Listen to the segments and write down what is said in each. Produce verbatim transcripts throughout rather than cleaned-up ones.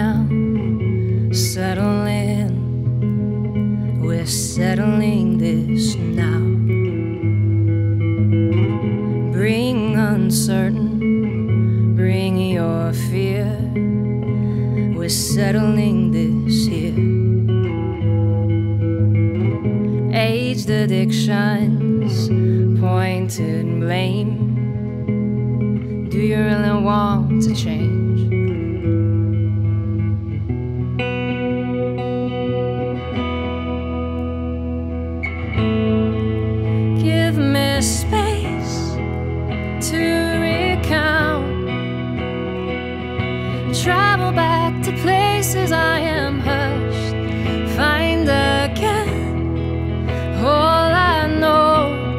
down, settle in. We're settling this now. Bring uncertain, bring your fear. We're settling this here. Aged addictions, pointed blame. Do you really want to change? Give me space to recount. Travel back to places I am hushed. Find again all I know.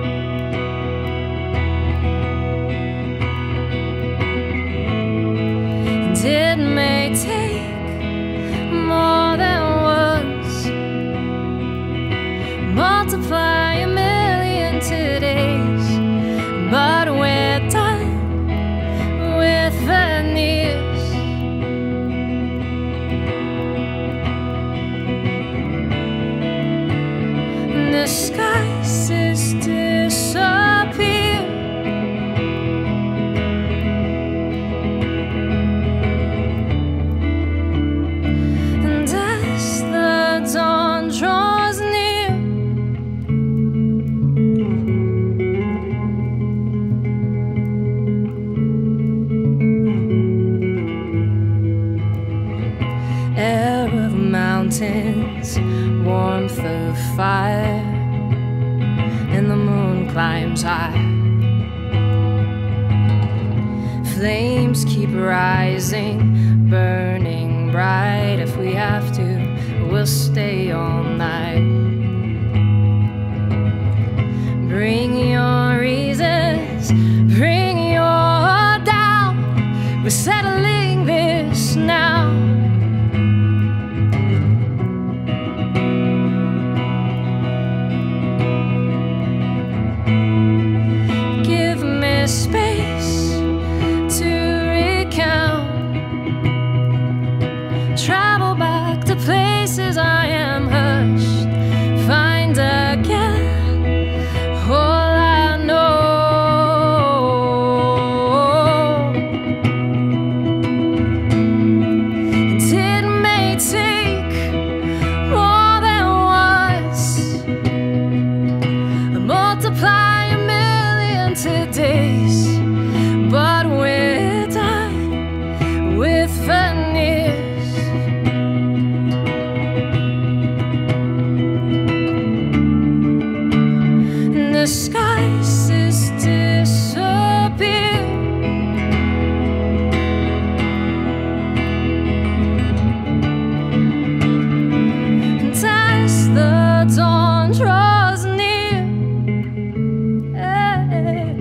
And it may take more than once. Multiply a million today's, but we're done with veneers. Disguises disappear. And as the dawn draws near, air of mountains, warmth of fire, and the moon climbs high. Flames keep rising, burning bright. If we have to, we'll stay all night. Bring your reasons, bring your doubt. We're settling this now. Space to recount. Travel back to places I am hushed. Find again all I know. And it may take more than once. Multiply a million todays, but we're done with veneers. Disguises disappear. And as the dawn draws near, hey,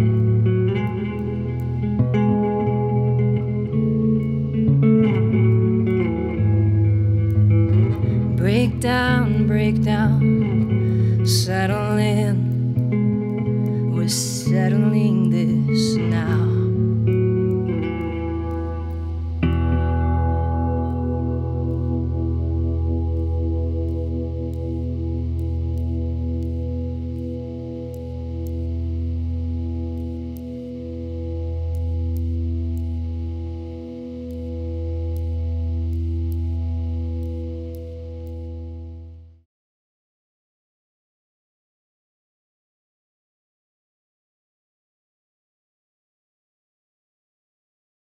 break down, break down, settle in. We're settling this now.